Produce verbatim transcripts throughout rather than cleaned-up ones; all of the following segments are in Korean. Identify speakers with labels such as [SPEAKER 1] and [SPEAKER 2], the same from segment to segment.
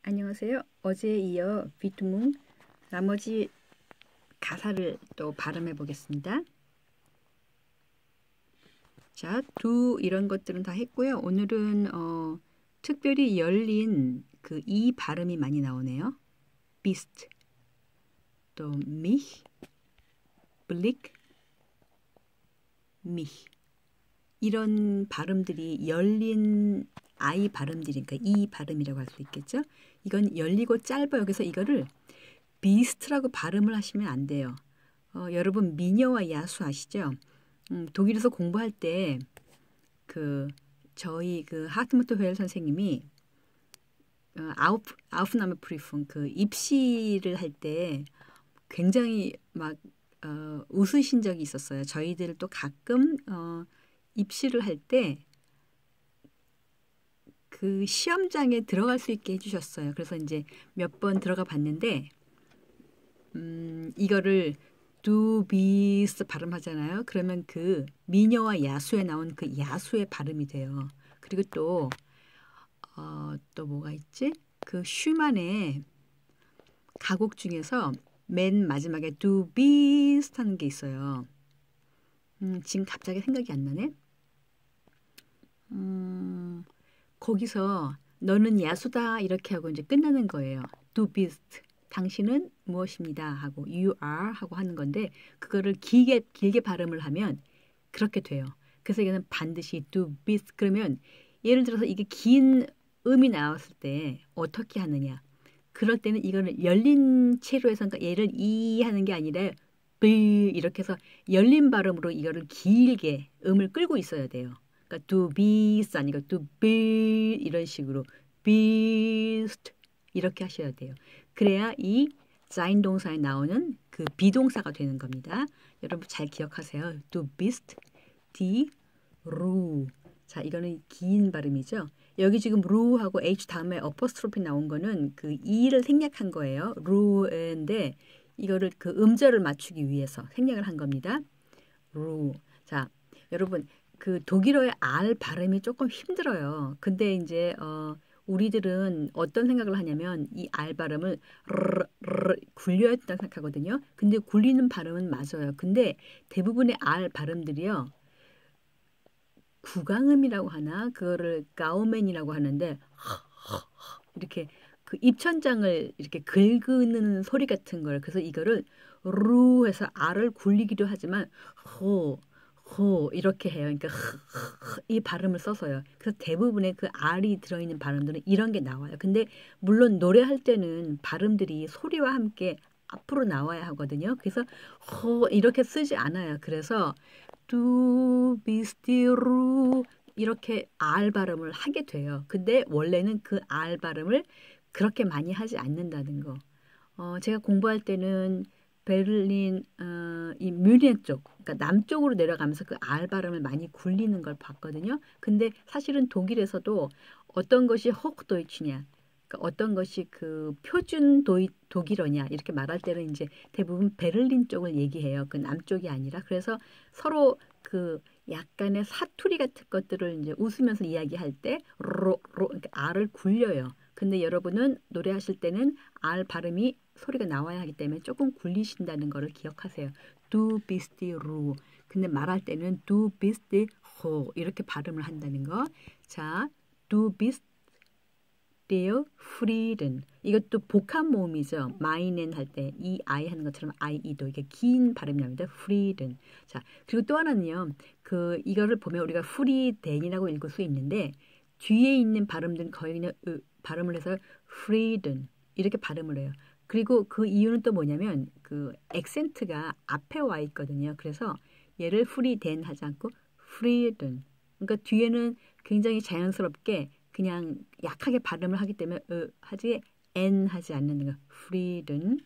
[SPEAKER 1] 안녕하세요. 어제에 이어 비투뭉 나머지 가사를 또 발음해 보겠습니다. 자, 두 이런 것들은 다 했고요. 오늘은 어, 특별히 열린 그 이 발음이 많이 나오네요. beast, 또 mich, blick, mich 이런 발음들이 열린 I 발음들이니까 이 발음이라고 할 수 있겠죠. 이건 열리고 짧아요. 그래서 이거를 비스트라고 발음을 하시면 안 돼요. 어, 여러분 미녀와 야수 아시죠? 음, 독일에서 공부할 때 그 저희 그 하트무트 회엘 선생님이 어, 아우프 아우프나메 프리풍 그 입시를 할 때 굉장히 막 어, 웃으신 적이 있었어요. 저희들 또 가끔 어, 입시를 할 때 그 시험장에 들어갈 수 있게 해주셨어요. 그래서 이제 몇 번 들어가 봤는데 음, 이거를 두비스 발음하잖아요. 그러면 그 미녀와 야수에 나온 그 야수의 발음이 돼요. 그리고 또, 어, 또 뭐가 있지? 그 슈만의 가곡 중에서 맨 마지막에 두비스 하는 게 있어요. 음, 지금 갑자기 생각이 안 나네. 음, 거기서 너는 야수다 이렇게 하고 이제 끝나는 거예요. Du bist. 당신은 무엇입니다 하고 you are 하고 하는 건데 그거를 길게 길게 발음을 하면 그렇게 돼요. 그래서 이거는 반드시 du bist 그러면 예를 들어서 이게 긴 음이 나왔을 때 어떻게 하느냐? 그럴 때는 이거를 열린 채로 해서 그러니까 얘를 이 하는 게 아니라 b 이렇게 해서 열린 발음으로 이거를 길게 음을 끌고 있어야 돼요. 그러니까 to beast 아니고 to be 이런 식으로 beast 이렇게 하셔야 돼요. 그래야 이 sein 동사에 나오는 그 비동사가 되는 겁니다. 여러분 잘 기억하세요. to beast, die Ruhe. 자, 이거는 긴 발음이죠. 여기 지금 루하고 h 다음에 어퍼스트로피 나온 거는 그 e를 생략한 거예요. 루인데 이거를 그 음절을 맞추기 위해서 생략을 한 겁니다. 루. 자, 여러분 그 독일어의 R 발음이 조금 힘들어요. 근데 이제 어 우리들은 어떤 생각을 하냐면 이 R 발음을 르르, 르르 굴려야 된다고 생각하거든요. 근데 굴리는 발음은 맞아요. 근데 대부분의 R 발음들이요. 구강음이라고 하나 그거를 가오멘이라고 하는데 이렇게 그 입천장을 이렇게 긁는 소리 같은 걸 그래서 이거를 루 해서 R을 굴리기도 하지만 호, 호 이렇게 해요. 그러니까 이 발음을 써서요. 그래서 대부분의 그 R이 들어있는 발음들은 이런 게 나와요. 근데 물론 노래할 때는 발음들이 소리와 함께 앞으로 나와야 하거든요. 그래서 호 이렇게 쓰지 않아요. 그래서 두 비스티루 이렇게 R 발음을 하게 돼요. 근데 원래는 그 R 발음을 그렇게 많이 하지 않는다는 거. 어, 제가 공부할 때는 베를린, 어, 이 뮌헨 쪽, 그러니까 남쪽으로 내려가면서 그 R 발음을 많이 굴리는 걸 봤거든요. 근데 사실은 독일에서도 어떤 것이 호크도이치냐, 그러니까 어떤 것이 그 표준 도이, 독일어냐 이렇게 말할 때는 이제 대부분 베를린 쪽을 얘기해요. 그 남쪽이 아니라 그래서 서로 그 약간의 사투리 같은 것들을 이제 웃으면서 이야기할 때 로, 로, 그러니까 R을 굴려요. 근데 여러분은 노래하실 때는 R 발음이 소리가 나와야 하기 때문에 조금 굴리신다는 거를 기억하세요. Du bist ru. 근데 말할 때는 du bist ho 이렇게 발음을 한다는 거. 자, du bist der Frieden. 이것도 복합 모음이죠. meinen 할 때 이 I 하는 것처럼 I, E도 이게 긴 발음이 납니다. Frieden. 자, 그리고 또 하나는요. 그 이거를 보면 우리가 Frieden이라고 읽을 수 있는데 뒤에 있는 발음들은 거의 그냥 으, 발음을 해서 Frieden 이렇게 발음을 해요. 그리고 그 이유는 또 뭐냐면 그 액센트가 앞에 와 있거든요. 그래서 얘를 Frieden 하지 않고 Frieden. 그러니까 뒤에는 굉장히 자연스럽게 그냥 약하게 발음을 하기 때문에 으 하지 n 하지 않는 거. Frieden,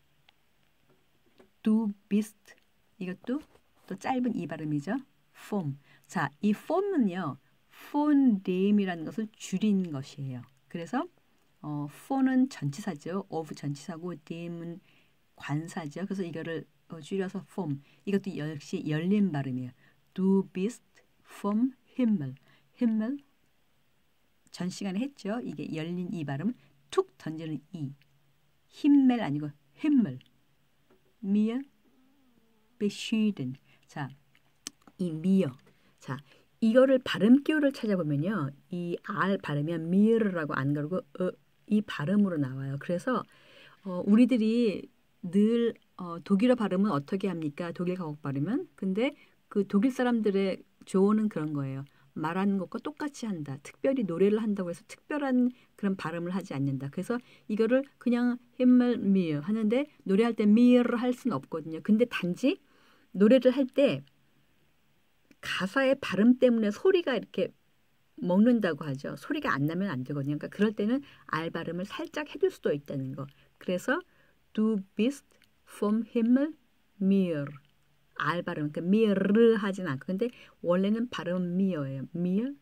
[SPEAKER 1] du bist 이것도 또 짧은 이 발음이죠. Form. 자, 이 form은요. von dem이라는 것을 줄인 것이에요. 그래서 어, von은 전치사죠. of 전치사고 dem은 관사죠. 그래서 이거를 어, 줄여서 form. 이것도 역시 열린 발음이에요. Du bist vom Himmel. Himmel 전 시간에 했죠. 이게 열린 이 발음 툭 던지는 이. 힘멜 아니고 힘멜. mir beschieden. 자, 이 mir. 자, 이거를 발음 기호를 찾아보면요. 이 R 발음이면 mir라고 안 그러고 어, 이 발음으로 나와요. 그래서 어, 우리들이 늘 어, 독일어 발음은 어떻게 합니까? 독일 가곡 발음은. 근데 그 독일 사람들의 조언은 그런 거예요. 말하는 것과 똑같이 한다. 특별히 노래를 한다고 해서 특별한 그런 발음을 하지 않는다. 그래서 이거를 그냥 히멜 미어 하는데 노래할 때 미어를 할 수는 없거든요. 근데 단지 노래를 할 때 가사의 발음 때문에 소리가 이렇게 먹는다고 하죠. 소리가 안 나면 안 되거든요. 그러니까 그럴 때는 알 발음을 살짝 해줄 수도 있다는 거. 그래서 Du bist vom Himmel mir. 알 발음, 그러니까 mir를 하진 않고. 근데 원래는 발음은 mir예요. mir,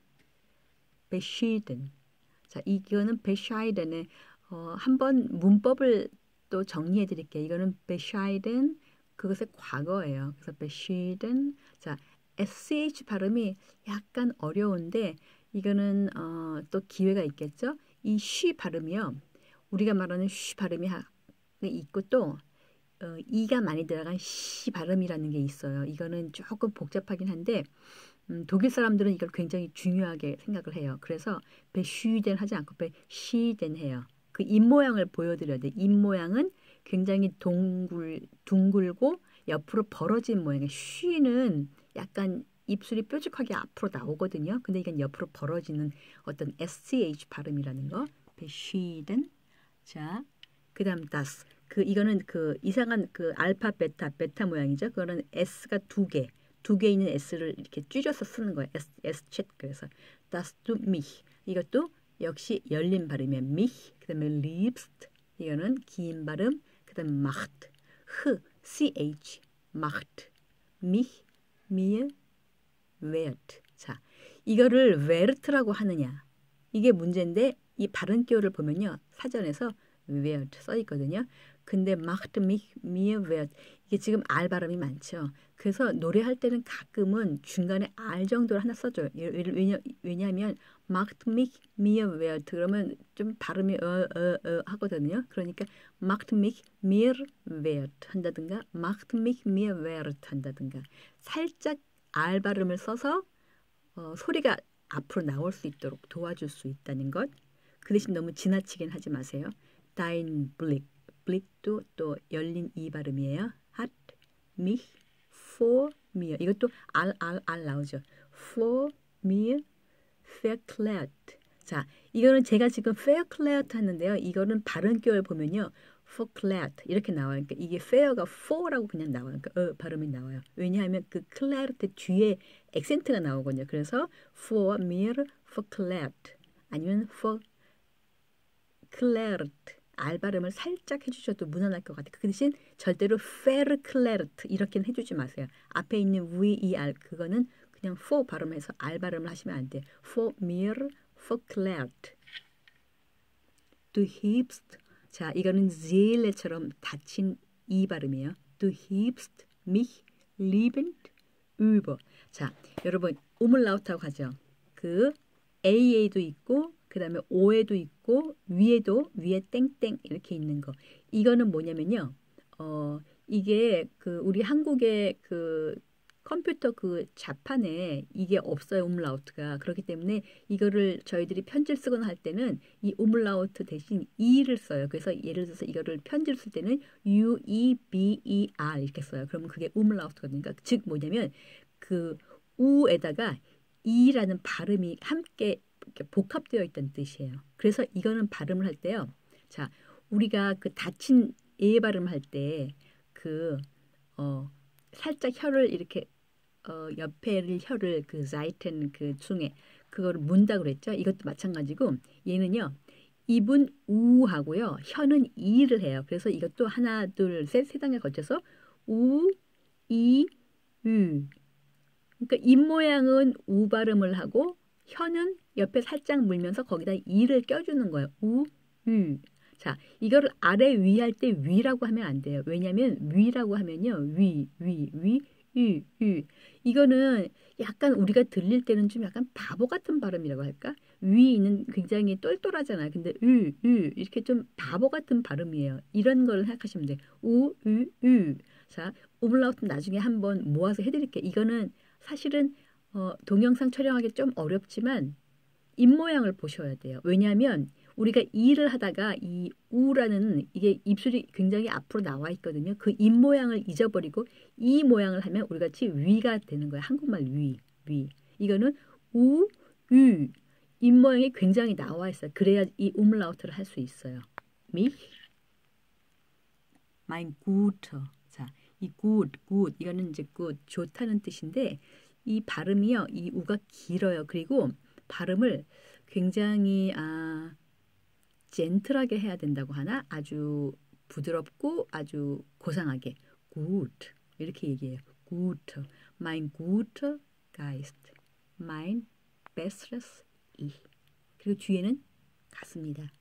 [SPEAKER 1] beschieden. 자, 이거는 bescheiden의 어, 한번 문법을 또 정리해 드릴게요. 이거는 bescheiden, 그것의 과거예요. 그래서 beschieden. 자, sh 발음이 약간 어려운데 이거는 어, 또 기회가 있겠죠. 이 쉬 발음이요. 우리가 말하는 쉬 발음이 하, 있고 또 어, 이가 많이 들어간 시 발음이라는 게 있어요. 이거는 조금 복잡하긴 한데 음, 독일 사람들은 이걸 굉장히 중요하게 생각을 해요. 그래서 베슈덴 하지 않고 베시덴 해요. 그 입 모양을 보여드려야 돼. 입 모양은 굉장히 동글, 둥글고 옆으로 벌어진 모양이에요. 쉬는 약간 입술이 뾰족하게 앞으로 나오거든요. 근데 이건 옆으로 벌어지는 어떤 에스에이치 발음이라는 거. 베시덴. 자, 그 다음 das. 그 이거는 그 이상한 그 알파 베타 베타 모양이죠. 그거는 s가 두 개, 두 개 있는 s를 이렇게 줄여서 쓰는 거예요. s s 챗. 그래서 das du mich. 이것도 역시 열린 발음이에요. mich. 그다음에 liebst. 이거는 긴 발음. 그다음 macht. h ch macht. mich, mir, wert. 자, 이거를 wert라고 하느냐. 이게 문제인데 이 발음 기호를 보면요. 사전에서 wert 써 있거든요. 근데 macht mich mir wert 이게 지금 R 발음이 많죠. 그래서 노래할 때는 가끔은 중간에 R 정도를 하나 써줘요. 왜냐, 왜냐하면 macht mich mir wert 그러면 좀 발음이 어, 어, 어 하거든요. 그러니까 macht mich mir wert 한다든가 macht mich mir wert 한다든가 살짝 R 발음을 써서 어, 소리가 앞으로 나올 수 있도록 도와줄 수 있다는 것. 그 대신 너무 지나치긴 하지 마세요. Dein Blick. Blick도 또 열린 이 발음이에요. Hat mich vor mir. 이것도 R, R, R 나오죠. For mir verklärt. 자, 이거는 제가 지금 verklärt 하는데요. 이거는 발음 기호를 보면요. verklärt 이렇게 나와요. 그러니까 이게 fair가 for라고 그냥 나와요. 그러니까 어, 발음이 나와요. 왜냐하면 그 clart 뒤에 액센트가 나오거든요. 그래서 for mir verklärt 아니면 for 클레르트 알 발음을 살짝 해주셔도 무난할 것 같아요. 그 대신 절대로 페르클레르트 이렇게는 해주지 마세요. 앞에 있는 ver 그거는 그냥 for 발음해서 알 발음을 하시면 안 돼요. For mir verklärt. Du hebst 자 이거는 seele처럼 닫힌 이 발음이에요. Du hebst mich liebend über. 자 여러분 우물라우트하고 하죠. 그 에이에이도 있고 그 다음에 오에도 있고 위에도 위에 땡땡 이렇게 있는 거. 이거는 뭐냐면요. 어 이게 그 우리 한국의 그 컴퓨터 그 자판에 이게 없어요. umlaut가. 그렇기 때문에 이거를 저희들이 편지를 쓰거나 할 때는 이 umlaut 대신 e를 써요. 그래서 예를 들어서 이거를 편지를 쓸 때는 u e b e r 이렇게 써요. 그러면 그게 umlaut거든요. 그러니까 즉 뭐냐면 그 우에다가 e라는 발음이 함께 이렇게 복합되어 있다는 뜻이에요. 그래서 이거는 발음을 할 때요. 자, 우리가 그 닫힌 예 발음을 할 때 그 어, 살짝 혀를 이렇게 어, 옆에를 혀를 그 자이텐 그 중에 그거를 문다 그랬죠. 이것도 마찬가지고 얘는요. 입은 우 하고요. 혀는 이를 해요. 그래서 이것도 하나, 둘, 셋, 세 단계 거쳐서 우, 이, 유. 그러니까 입 모양은 우 발음을 하고 혀는 옆에 살짝 물면서 거기다 이를 껴주는 거예요. 우, 유. 자, 이거를 아래 위 할 때 위라고 하면 안 돼요. 왜냐하면 위라고 하면요. 위, 위, 위, 유, 유. 이거는 약간 우리가 들릴 때는 좀 약간 바보 같은 발음이라고 할까? 위 있는 굉장히 똘똘하잖아요. 근데 으, 으 이렇게 좀 바보 같은 발음이에요. 이런 걸 생각하시면 돼요. 우, 으, 으. 자, 오블라우트 나중에 한번 모아서 해드릴게요. 이거는 사실은 어, 동영상 촬영하기 좀 어렵지만 입모양을 보셔야 돼요. 왜냐하면 우리가 이를 하다가 이 우라는 이게 입술이 굉장히 앞으로 나와 있거든요. 그 입모양을 잊어버리고 이 모양을 하면 우리 같이 위가 되는 거예요. 한국말 위, 위. 이거는 우, 유. 입모양이 굉장히 나와 있어요. 그래야 이 umlaut를 할 수 있어요. mich, mein guter. 자, 이 good, good 이거는 이제 good 좋다는 뜻인데 이 발음이요. 이 우가 길어요. 그리고 발음을 굉장히 아 젠틀하게 해야 된다고 하나? 아주 부드럽고 아주 고상하게 gut 이렇게 얘기해요. gut, mein guter Geist, mein besseres Ich. 그리고 뒤에는 같습니다.